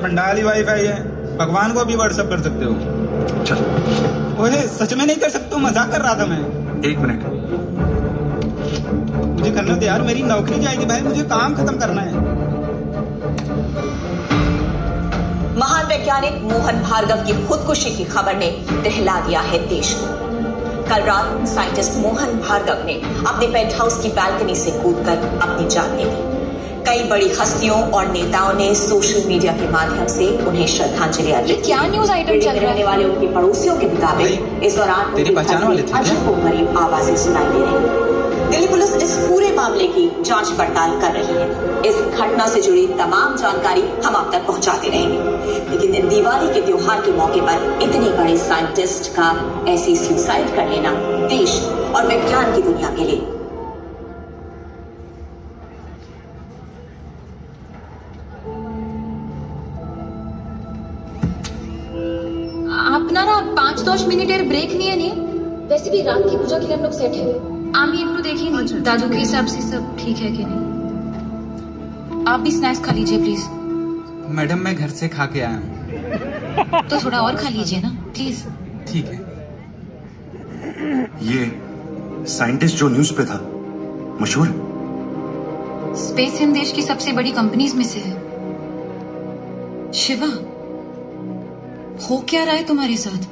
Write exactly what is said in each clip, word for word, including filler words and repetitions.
पंडाल ही wifi है, भगवान को भी व्हाट्सएप कर सकते हो। चल। ओए सच में नहीं कर सकते, मजाक कर रहा था मैं। एक मिनट, मुझे करना दे यार, मेरी नौकरी जाएगी भाई, मुझे काम खत्म करना है। महान वैज्ञानिक मोहन भार्गव की खुदकुशी की खबर ने दहला दिया है देश को। कल रात साइंटिस्ट मोहन भार्गव ने अपने पेंट हाउस की बालकनी से कूदकर अपनी जान दे दी। कई बड़ी हस्तियों और नेताओं ने सोशल मीडिया के माध्यम से उन्हें श्रद्धांजलि अर्पित की। क्या न्यूज आइटम चल रहा है? वाले उनके पड़ोसियों के मुताबिक इस दौरान तेरी पहचान वाले थे अजीब गरीब आवाजें सुनाई दे रही। दिल्ली पुलिस इस पूरे मामले की जांच पड़ताल कर रही है। इस घटना से जुड़ी तमाम जानकारी हम आप तक पहुंचाते रहेंगे, लेकिन दिवाली के त्योहार के मौके पर इतने बड़े साइंटिस्ट का ऐसे सुसाइड कर लेना देश और विज्ञान की दुनिया के लिए আপনারা পাঁচ দশ মিনিটের ব্রেক নিয়ে নিন। वैसे भी रात की पूजा के लिए हम लोग सेट है। আমি একটু देखी नहीं दादू के हिसाब से सब ठीक है कि नहीं। आप भी स्नैक्स खा लीजिए प्लीज। मैडम मैं घर से खा के आया हूँ। तो थोड़ा और खा लीजिए ना प्लीज। ठीक है। ये साइंटिस्ट जो न्यूज पे था मशहूर है? स्पेस हिंद देश की सबसे बड़ी कंपनीज में से है। शिवा, हो क्या रहा है तुम्हारे साथ?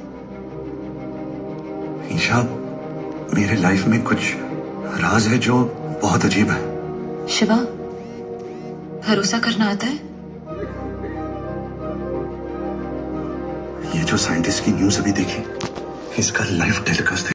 ईशा, मेरे लाइफ में कुछ राज है जो बहुत अजीब है। शिवा, भरोसा करना आता है? ये जो साइंटिस्ट की न्यूज अभी देखी, इसका लाइफ टेलीकास्ट